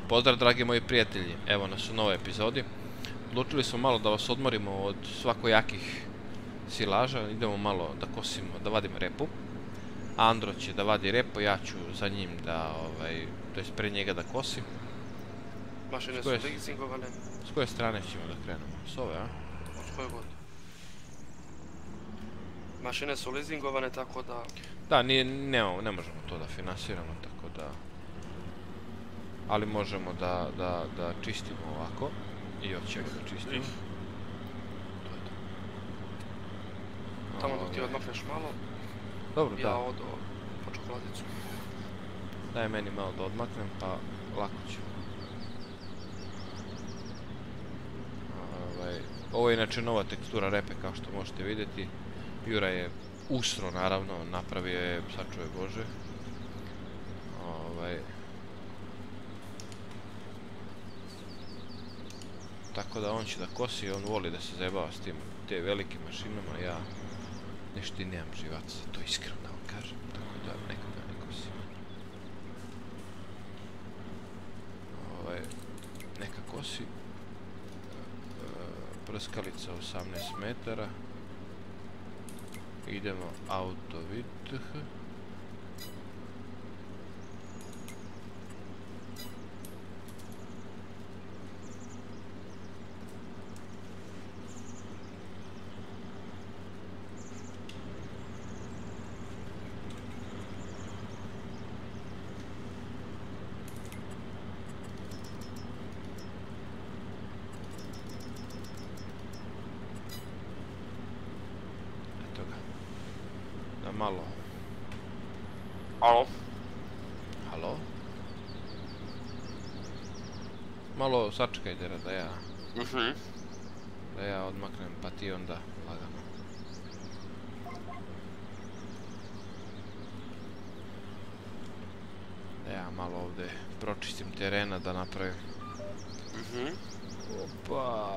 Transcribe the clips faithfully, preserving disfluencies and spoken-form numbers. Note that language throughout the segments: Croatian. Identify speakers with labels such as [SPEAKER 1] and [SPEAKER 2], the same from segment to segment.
[SPEAKER 1] Pozdrav dragi moji prijatelji, evo nas u novoj epizodi. Odlučili smo malo da vas odmorimo od svakojakih silaža, idemo malo da kosimo, da vadimo repu. Andro će da vadi repu, ja ću za njim da, ovaj, to jest pre njega da kosim.
[SPEAKER 2] Mašine su leasingovane.
[SPEAKER 1] S koje strane ćemo da krenemo? S ove, a?
[SPEAKER 2] S koje god. Mašine su leasingovane, tako da...
[SPEAKER 1] Da, nije, ne, ne možemo to da finansiramo, tako da... Ali možemo da, da, da čistimo ovako. I od čega da čistimo. To je to.
[SPEAKER 2] Tamo dok ti odmakneš malo,
[SPEAKER 1] dobro,
[SPEAKER 2] ja
[SPEAKER 1] da.
[SPEAKER 2] odo po čokoladicu.
[SPEAKER 1] Daj meni malo da odmaknem, pa lako ću. Ovaj, ovo je inače nova tekstura repe, kao što možete vidjeti. Jura je usro, naravno, napravio je, sačuvaj Bože. Ovaj... Tako da on će da kosi, on voli da se zajebava s tim te velike mašinama, ja nešto i nemam živaca, to iskreno da vam kažem, tako da neka ga ne kosi. Ovaj, neka kosi. Prskalica osamnaest metara. Idemo auto vid. Malo.
[SPEAKER 2] Alo?
[SPEAKER 1] Halo? Malo sačekaj da ja...
[SPEAKER 2] Mhm.
[SPEAKER 1] Da ja odmaknem, pa ti onda lagano. Da ja malo ovdje pročistim terena da napravim.
[SPEAKER 2] Mhm.
[SPEAKER 1] Opa.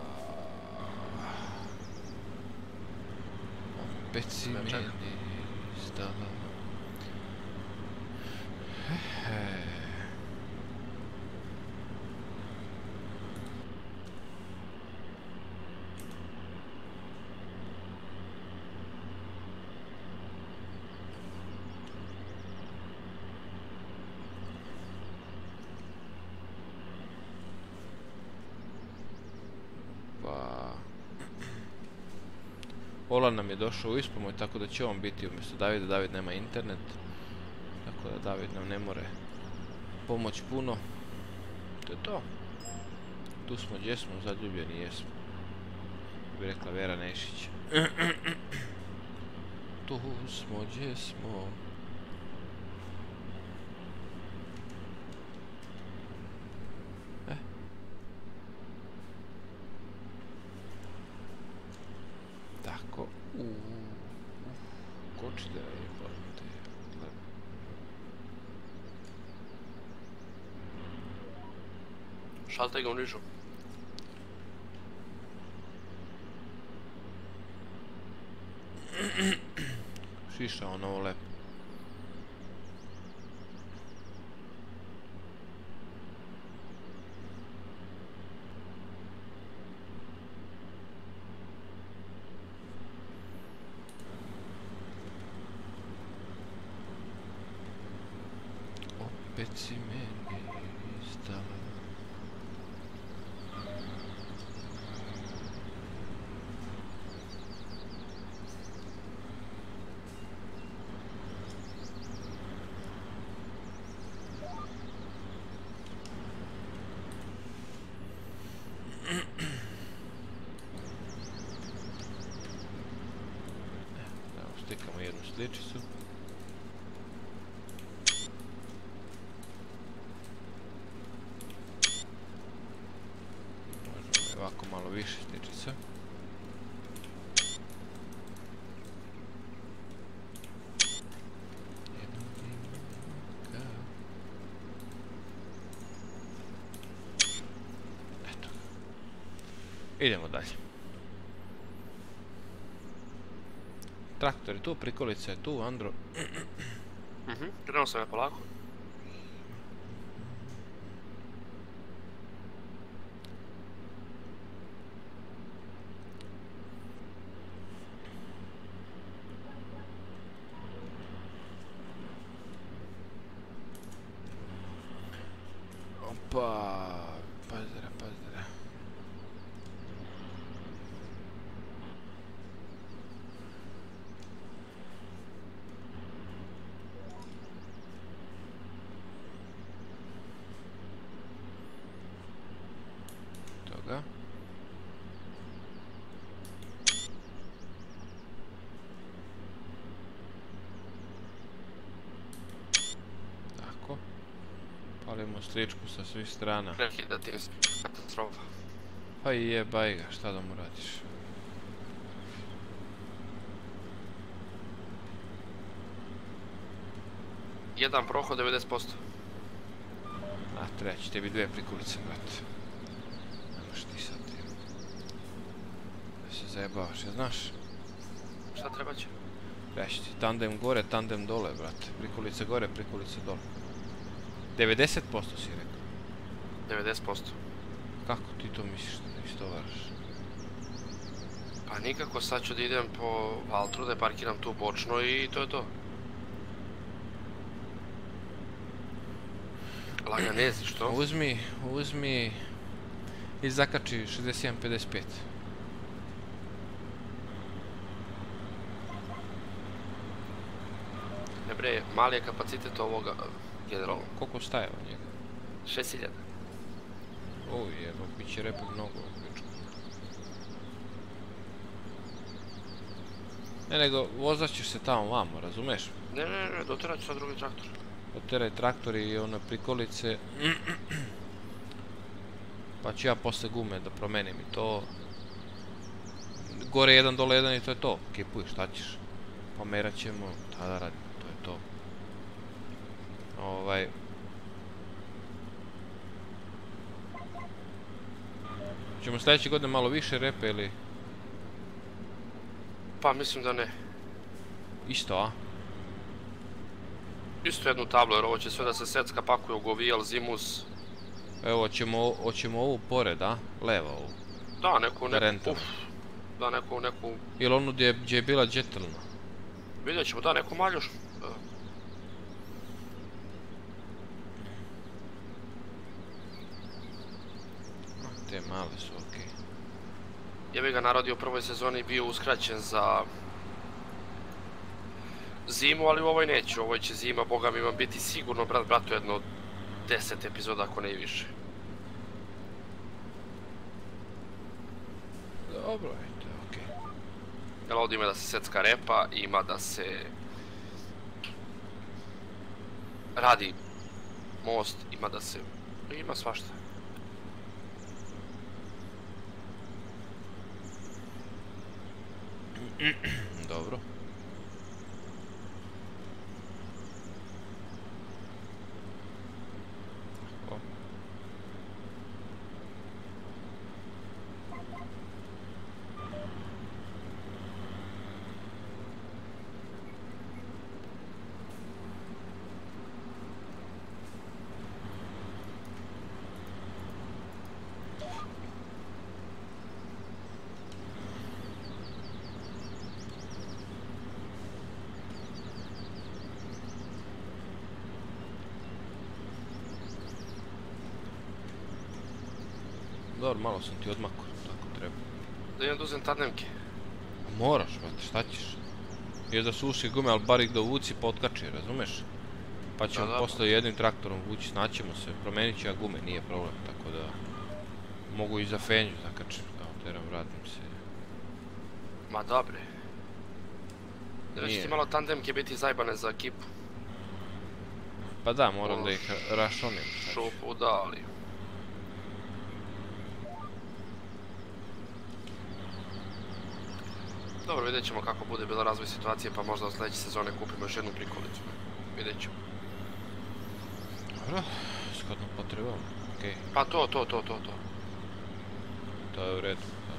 [SPEAKER 1] Opet si meni stala. Hehe. Ola nam je došao u ispomoć, tako da će on biti umjesto Davida. David nema internet, tako da David nam ne more pomoć puno. To je to. Tu smo, gdje smo, zaljubljeni jesmo. Bi rekla Vera Nešić. Tu smo, gdje smo. Tako, uuuu, koči da je te gledam.
[SPEAKER 2] Šaltaj ga u nižu.
[SPEAKER 1] Šiša on ovo lepo. Opet si meni stala. Evo, stikamo jednu sličicu. Ovako malo više sličica. Eto. Idemo dalje. Traktor je tu, prikolica je tu, Andro.
[SPEAKER 2] Mhm, krenuo sam ja polako.
[SPEAKER 1] Opa, pazdara, pazdara. Toga. Tako. Palimo sličku sa svih strana.
[SPEAKER 2] Neki da ti katastrofa.
[SPEAKER 1] Pa i jebaj ga, šta da mu radiš?
[SPEAKER 2] Jedan prohod, devedeset posto.
[SPEAKER 1] A, treba će tebi dve prikulice, brate. Nemaš ti sad ti. Da se zajebavaš, ja znaš?
[SPEAKER 2] Šta treba će?
[SPEAKER 1] Treba će ti tandem gore, tandem dole, brate. Prikulice gore, prikulice dole. devedeset posto si rekao.
[SPEAKER 2] devedeset posto.
[SPEAKER 1] Kako ti to misliš da istovaraš?
[SPEAKER 2] Pa nikako, sad ću da idem po Valtru, da je parkiram tu bočno i to je to. Laganezi, što?
[SPEAKER 1] Uzmi, uzmi i zakači šezdeset jedan pedeset pet.
[SPEAKER 2] Ne bre, mali je kapacitet ovoga generalno.
[SPEAKER 1] Koliko staje od njega?
[SPEAKER 2] šest hiljada.
[SPEAKER 1] Uj, jebo, bit će repet mnogo u pičku. Ne, nego vozat ćeš se tamo vamo, razumeš?
[SPEAKER 2] Ne, ne, ne, doterat ću sad drugi traktor.
[SPEAKER 1] Oteraj traktori i one prikolice. Pa ću ja posle gume da promenim i to. Gore jedan, dole jedan i to je to. Kipuj, šta ćeš? Pomerat ćemo, tada radimo, to je to. Ovaj... Ćemo sljedeće godine malo više repe ili...
[SPEAKER 2] Pa mislim da ne.
[SPEAKER 1] Isto, a?
[SPEAKER 2] Isto jednu tablu, jer ovo će sve da se secka, pakuje u govijel, zimus.
[SPEAKER 1] Evo, hoćemo, hoćemo ovu pored, a? Levo ovu.
[SPEAKER 2] Da, neku, neku,
[SPEAKER 1] Rental.
[SPEAKER 2] uf. Da, neku, neku...
[SPEAKER 1] Ili onu gdje, gdje je bila džetelna.
[SPEAKER 2] Vidjet ćemo, da, neku maljuš.
[SPEAKER 1] Te male su okej.
[SPEAKER 2] Jebi ga, narod je u prvoj sezoni bio uskraćen za zimu, ali u ovoj neću. U ovoj će zima, boga mi, vam biti sigurno, brat, bratu, jedno deset epizoda, ako ne i više.
[SPEAKER 1] Dobro, je, to je okej.
[SPEAKER 2] Jel, ovdje ima da se secka repa, ima da se radi most, ima da se... ima svašta.
[SPEAKER 1] Dobro. O. Dobro, malo sam ti odmakao, tako treba.
[SPEAKER 2] Da idem da uzem tandemke.
[SPEAKER 1] Moraš, brate, šta ćeš? Jer da suši gume, ali bar ih da uvuci pa otkači, razumeš? Pa ćemo
[SPEAKER 2] Da, da.
[SPEAKER 1] posle jednim traktorom vući, snaćemo se, promenit ću ja gume, nije problem, tako da... Mogu i za fenju zakačem, da oteram, vratim se.
[SPEAKER 2] Ma dobre. Da će
[SPEAKER 1] Nije.
[SPEAKER 2] ti malo tandemke biti zajbane za ekipu.
[SPEAKER 1] Pa da, moram
[SPEAKER 2] Ono
[SPEAKER 1] da ih rašonim. sad.
[SPEAKER 2] Šupu, da, ali... Dobro, vidjet ćemo kako bude bila razvoj situacije, pa možda od sljedeće sezone kupimo još jednu prikolicu. Vidjet ćemo.
[SPEAKER 1] Dobro, shodno potrebom, okej.
[SPEAKER 2] Pa to, to, to, to, to.
[SPEAKER 1] To je u redu. Da.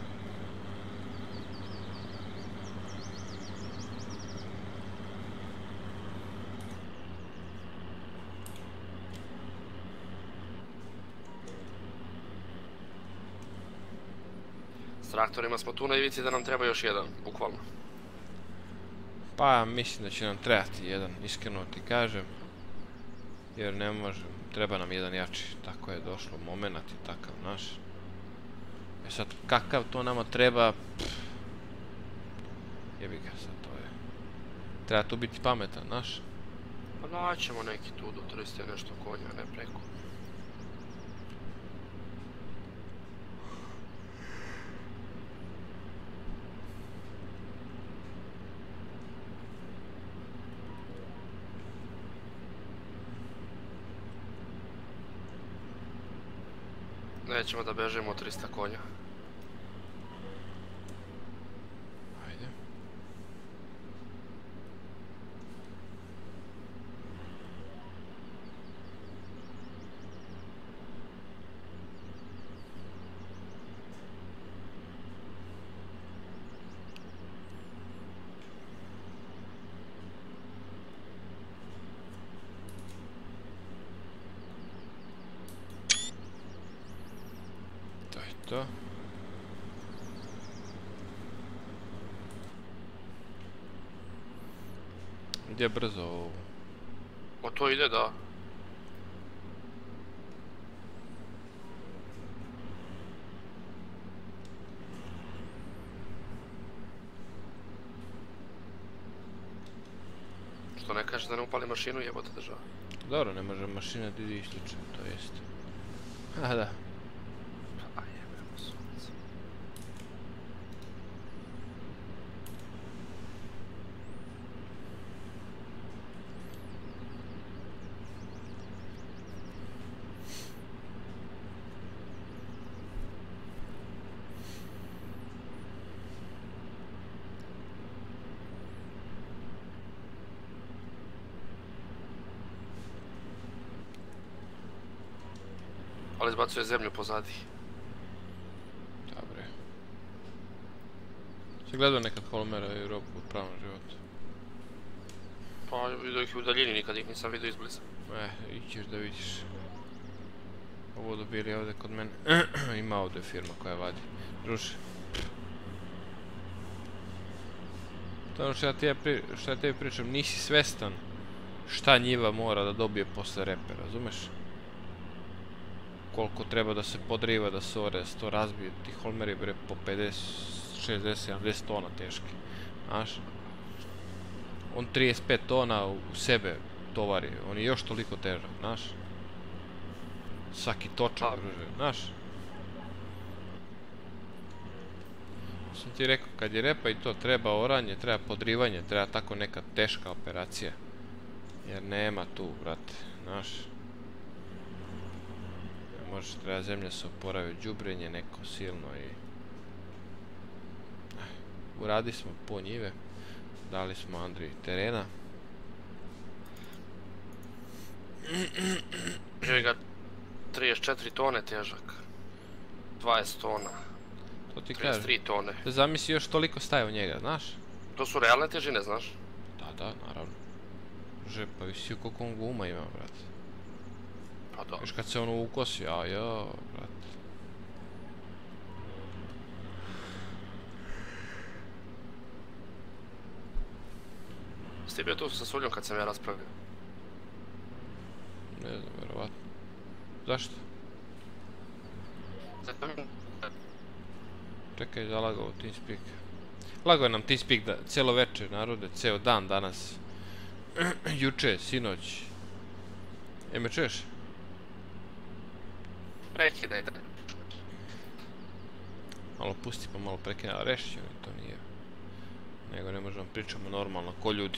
[SPEAKER 2] S traktorima smo tu na ivici da nam treba još jedan, bukvalno.
[SPEAKER 1] Pa mislim da će nam trebati jedan, iskreno ti kažem. Jer ne možem, treba nam jedan jači, tako je došlo, momenat je takav naš. E sad, kakav to nama treba, jebi ga sad, to je. Treba tu biti pametan, naš.
[SPEAKER 2] Pa naćemo neki tu do triste nešto konja, ne preko. Nećemo da bežemo od trista konja.
[SPEAKER 1] Ajde. To je to. Ide brzo ovo.
[SPEAKER 2] O to ide da. Što ne kaže da ne upali mašinu, jebote država.
[SPEAKER 1] Dobro, ne može mašina da ide isključen, to jest. A da.
[SPEAKER 2] A jebemo sunce. Ali izbacuje zemlju pozadi.
[SPEAKER 1] Dobre. Si gledao nekad Holmera i Europu u pravom životu?
[SPEAKER 2] Pa vidio ih u daljini, nikad ih nisam vidio izbliza.
[SPEAKER 1] Eh, ićeš da vidiš. Ovo dobili ovdje kod mene. Ima ovdje firma koja vadi. Druže. To je ono što ja tebi pri, što ja tebi pričam, nisi svestan šta njiva mora da dobije posle repe, razumeš? Koliko treba da se podriva, da se ore, da se to razbije. Ti Holmeri bre po pedeset, šezdeset, sedamdeset tona teški. Znaš? On trideset pet tona u sebe tovari, on je još toliko težak, znaš? Svaki točak, druže, znaš? Sam ti rekao, kad je repa i to treba oranje, treba podrivanje, treba tako neka teška operacija. Jer nema tu, brate, znaš? Ne može, treba zemlja se oporavi, đubrenje neko silno i... Uradi smo po njive. Dali smo Andriji terena.
[SPEAKER 2] Živi ga trideset četiri tone težak. dvadeset tona.
[SPEAKER 1] To ti
[SPEAKER 2] trideset
[SPEAKER 1] kažem.
[SPEAKER 2] tri tone.
[SPEAKER 1] Da zamisli još toliko staje u njega, znaš?
[SPEAKER 2] To su realne težine, znaš?
[SPEAKER 1] Da, da, naravno. Že, pa visi koliko on guma ima, brate.
[SPEAKER 2] Pa da.
[SPEAKER 1] Još kad se ono ukosi, a jo, brate.
[SPEAKER 2] Jeste bio tu sa Suljom kad sam ja raspravio?
[SPEAKER 1] Ne znam, verovatno. Zašto? Čekaj, zalagao TeamSpeak. Lagao je nam TeamSpeak da cijelo večer, narode, ceo dan danas. Juče, sinoć. E, me čuješ?
[SPEAKER 2] Prekidaj da.
[SPEAKER 1] Malo pusti pa malo prekine, ali rešit ćemo, to nije. Nego ne možemo pričamo normalno, ko ljudi.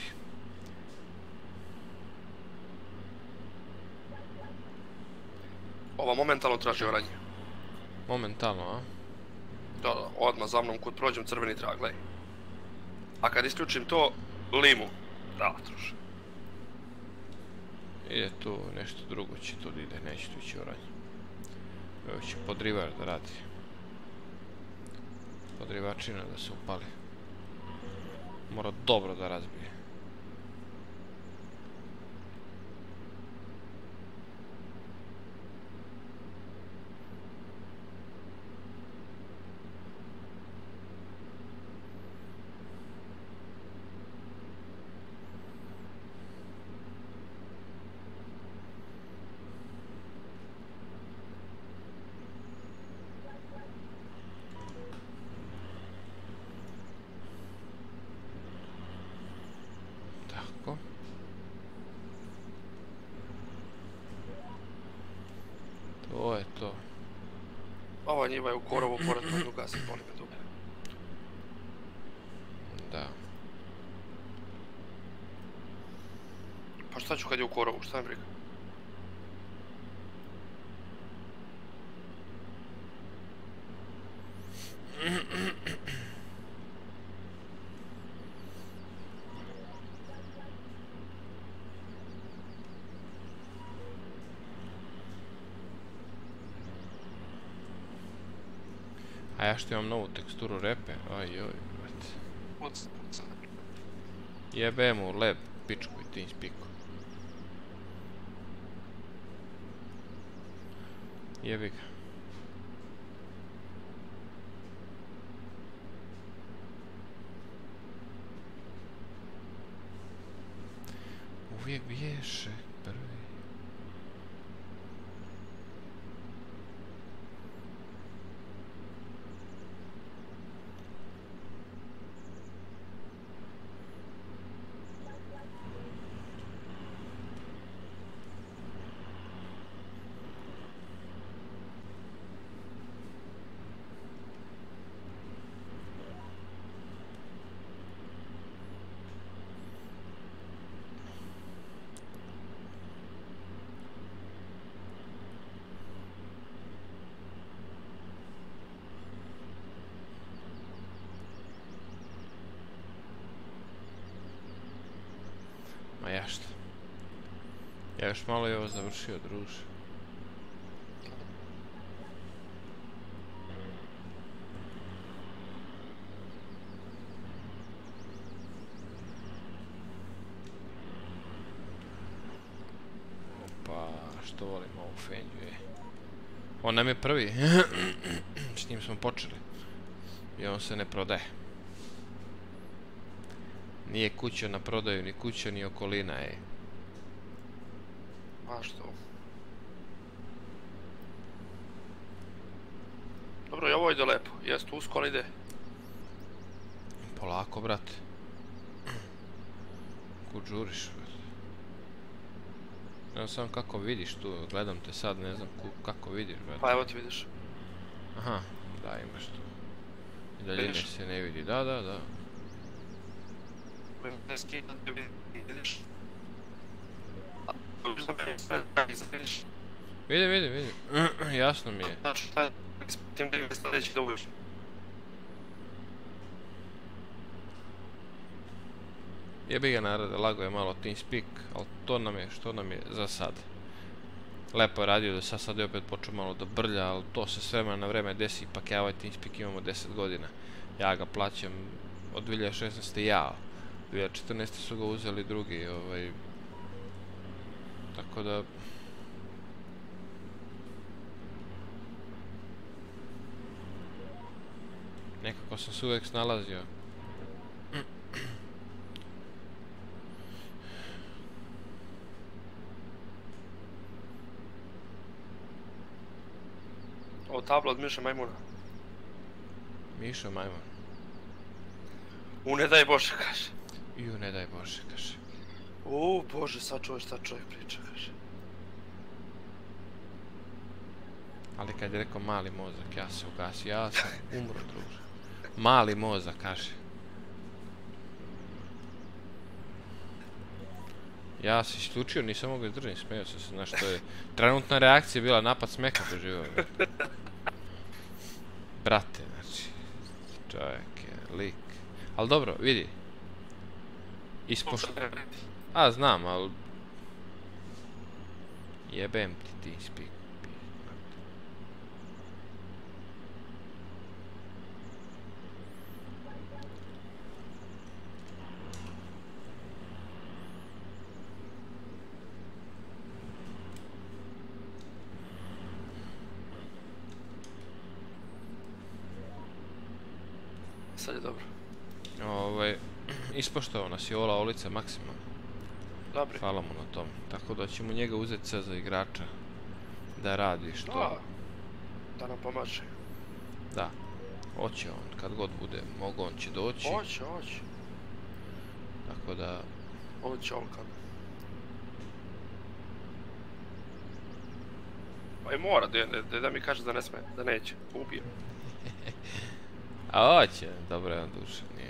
[SPEAKER 2] Ova momentalno traži oranje.
[SPEAKER 1] Momentalno, a?
[SPEAKER 2] Da, da, odmah za mnom kud prođem crveni trag, gledaj. A kad isključim to, limu. Da, druže.
[SPEAKER 1] Ide tu nešto drugo će tu da ide, neće tu ići oranje. Evo će podrivar da radi. Podrivačina da se upali. Mora dobro da razbije. To je to.
[SPEAKER 2] Ova njiva je u korovu, pored tog ugasi, boli me dupe.
[SPEAKER 1] Da.
[SPEAKER 2] Pa šta ću kad je u korovu, šta mi briga?
[SPEAKER 1] A ja što imam novu teksturu repe, aj joj, brate.
[SPEAKER 2] Uc, uc.
[SPEAKER 1] Jebe mu led, pičku i TeamSpeaku. Jebi ga. Uvijek biješe prvi. Ma ja šta? Ja još malo je ovo završio, druže. Opa, što volim ovu Fenju, je. On nam je prvi. S njim smo počeli. I on se ne prodaje. Nije kuća na prodaju, ni kuća, ni okolina, ej.
[SPEAKER 2] A što? Dobro, i ovo ide lepo. Jest usko, ali ide.
[SPEAKER 1] Polako, brate. Kud žuriš, brate? Ne znam samo kako vidiš tu, gledam te sad, ne znam kako vidiš, brate.
[SPEAKER 2] Pa evo ti vidiš.
[SPEAKER 1] Aha, da, imaš tu. I daljine se ne vidi, da, da, da.
[SPEAKER 2] Ne skidam te vidiš.
[SPEAKER 1] Vidim, vidim, vidim. Jasno mi je.
[SPEAKER 2] Znači, šta je s tim da je sljedeći da uviš?
[SPEAKER 1] Jebi ga narode, lago je malo TeamSpeak, ali to nam je, što nam je za sad. Lepo je radio da sad sad je opet počeo malo da brlja, ali to se s vremena na vreme desi, ipak ja ovaj TeamSpeak imamo deset godina. Ja ga plaćam od dvije hiljade šesnaeste ja. dvije hiljade četrnaeste su ga uzeli drugi, ovaj... Tako da... Nekako sam se uvijek snalazio.
[SPEAKER 2] Ovo tabla od Miše Majmuna.
[SPEAKER 1] Mišo Majmun.
[SPEAKER 2] U ne daj Bože, kaže.
[SPEAKER 1] Ju, ne daj Bože, kaže.
[SPEAKER 2] U Bože, sad čovjek, šta čovjek priča, kaže.
[SPEAKER 1] Ali kad je rekao mali mozak, ja se ugasio, ja sam umro, druže. Mali mozak, kaže. Ja se isključio, nisam mogao izdržati, smijao sam se, znaš što je. Trenutna reakcija je bila napad smeha doživao. Brate, znači, čovjek je lik. Ali dobro, vidi. Ispošto... A, znam, ali... Jebem ti TeamSpeak.
[SPEAKER 2] Sad je dobro.
[SPEAKER 1] Ovaj, ispoštovao nas je Ola Olica maksimalno.
[SPEAKER 2] Dobri.
[SPEAKER 1] Hvala mu na tom. Tako da ćemo njega uzeti sad za igrača. Da radi što...
[SPEAKER 2] Da, da nam pomaže.
[SPEAKER 1] Da. Hoće on, kad god bude mogo, on će doći.
[SPEAKER 2] Hoće, hoće.
[SPEAKER 1] Tako da...
[SPEAKER 2] Hoće on kad. Pa i mora, da, da, da mi kaže da ne sme, da neće, ubije.
[SPEAKER 1] A hoće, dobro je on duše, nije.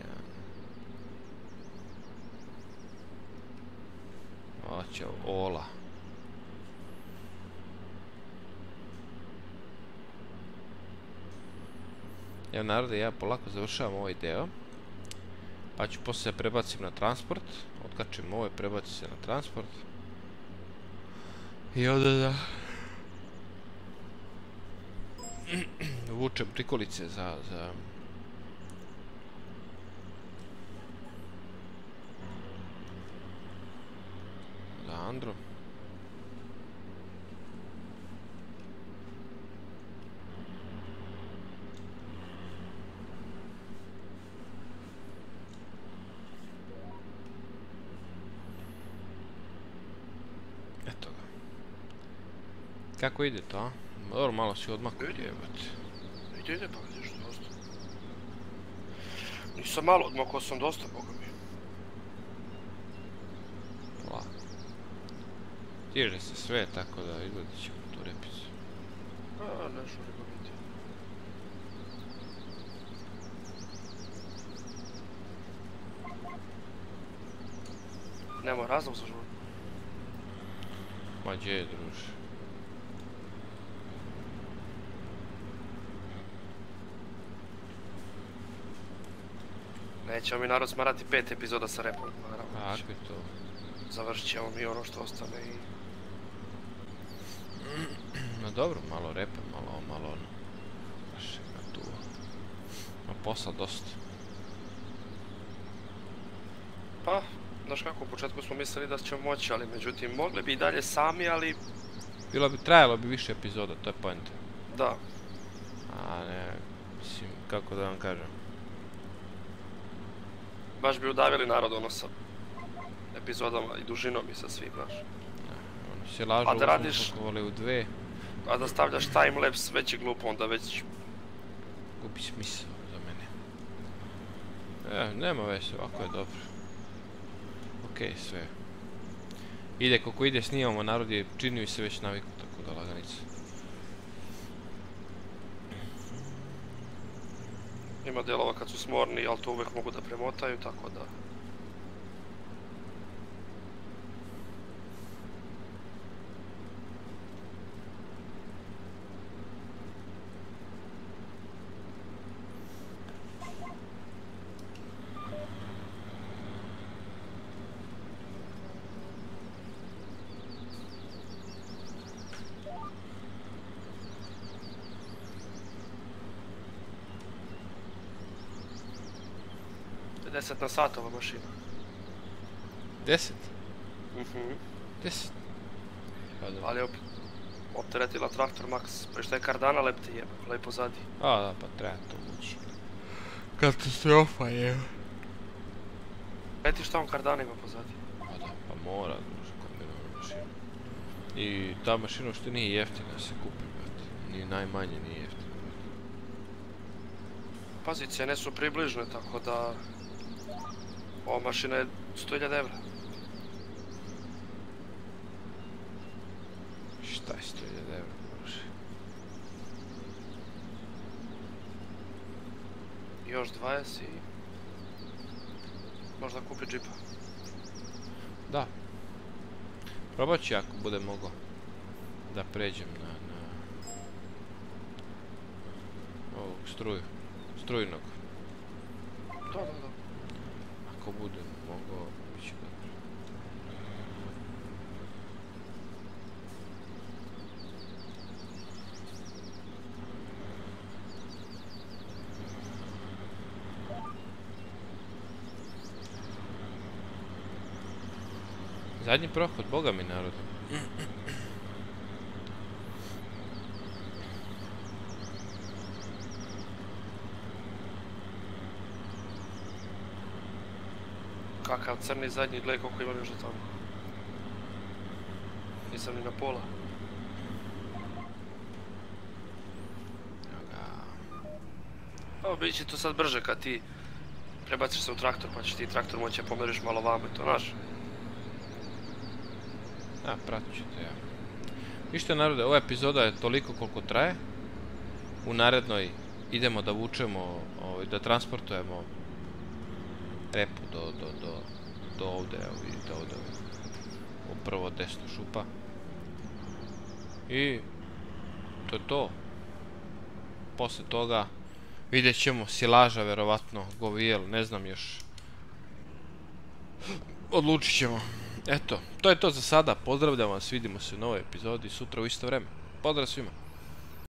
[SPEAKER 1] Hoće, ola. Evo narode, ja polako završavam ovaj deo. Pa ću poslije se prebacim na transport. Otkačim ovo i prebacim se na transport. I onda da... vučem prikolice za... za... za Andro. Eto ga. Kako ide to, a? Dobro, malo si odmako jebati.
[SPEAKER 2] Ide, ide, pa vidiš dosta. Nisam malo odmakao sam dosta, boga mi.
[SPEAKER 1] Lako. Tiže se sve, tako da izgledit ćemo tu repicu.
[SPEAKER 2] A, nešto nego biti. Nema razlog za žurbu.
[SPEAKER 1] Ma gdje je, druže?
[SPEAKER 2] Nećemo mi narod smarati pet epizoda sa repom, naravno.
[SPEAKER 1] Kako je to?
[SPEAKER 2] Završit ćemo mi ono što ostane i...
[SPEAKER 1] No dobro, malo repa, malo ovo, malo ono. Baš ima tu... ima posla dosta.
[SPEAKER 2] Pa, znaš kako, u početku smo mislili da ćemo moći, ali međutim, mogli bi i dalje sami, ali...
[SPEAKER 1] Bilo bi, trajalo bi više epizoda, to je poenta.
[SPEAKER 2] Da.
[SPEAKER 1] A ne, mislim, kako da vam kažem.
[SPEAKER 2] Baš bi udavili narod ono sa epizodama i dužinom i sa svim, znaš.
[SPEAKER 1] Ono se lažu,
[SPEAKER 2] A da radiš-
[SPEAKER 1] upakovali u dve,
[SPEAKER 2] A da stavljaš timelapse već je glupo, onda već...
[SPEAKER 1] gubi smisao za mene. E, nema veze, ovako je dobro. Okej, sve. Ide kako ide, snimamo, narod je činio i se već naviku, tako da laganica.
[SPEAKER 2] Ima dijelova kad su smorni, ali to uvijek mogu da premotaju, tako da... deset na sat ova mašina.
[SPEAKER 1] Deset?
[SPEAKER 2] Mhm.
[SPEAKER 1] Deset? Pa da.
[SPEAKER 2] Ali je op- opteretila traktor Max, pre što je kardana lepte jebe, lepo zadi.
[SPEAKER 1] A da, pa treba to ući. Katastrofa je.
[SPEAKER 2] Leti šta on kardanima pozadi.
[SPEAKER 1] Pa da, pa mora, druže, kombinovanu mašinu. I ta mašina što nije jeftina se kupi, brate. Ni najmanje nije jeftina.
[SPEAKER 2] Pazi, cijene su približne, tako da... Ova mašina je sto hiljada evra.
[SPEAKER 1] Šta je sto hiljada evra, druže?
[SPEAKER 2] Još dvadeset i... možda kupi džipa.
[SPEAKER 1] Da. Probat ću ako bude mogao da pređem na, na ovog struju, strujnog.
[SPEAKER 2] Da, da, da.
[SPEAKER 1] Ako budem mogao, bit će dobro. Zadnji prohod, boga mi narod.
[SPEAKER 2] Kakav crni zadnji, gledaj koliko imam još do tamo. Nisam ni na pola.
[SPEAKER 1] Evo ga.
[SPEAKER 2] Evo, bit će to sad brže kad ti prebaciš se u traktor, pa ćeš ti traktor moći da pomeriš malo vame, to znaš.
[SPEAKER 1] A, pratit ću te ja. Ništa narode, ova epizoda je toliko koliko traje. U narednoj idemo da vučemo, ovaj, da transportujemo repu do, do, do, do ovde, evo vidite ovde, upravo desno šupa. I to je to. Posle toga vidjet ćemo silaža, verovatno, govijel, ne znam još. Odlučit ćemo. Eto, to je to za sada. Pozdravljam vas, vidimo se u novoj epizodi sutra u isto vreme. Pozdrav svima.